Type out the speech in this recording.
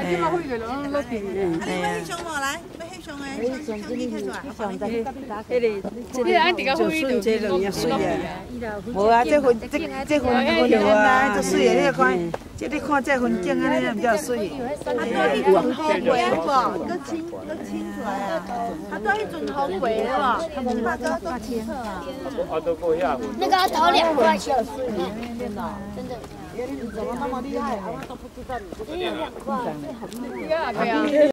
即马开个拢落去。 你要翕相无来？要翕相诶，相机摕出来。 迄个按伫个灰就这就也水啊。无啊，这分条啊，足水诶，你看，这你看这风景安尼比较水。 啊，对，迄阵风过无，搁清出来啊。啊，对，迄阵风过了无，即马搁清啊。 那个要投2块钱， 真的。你怎么那么厉害？我都不知道你这个2块。 对啊。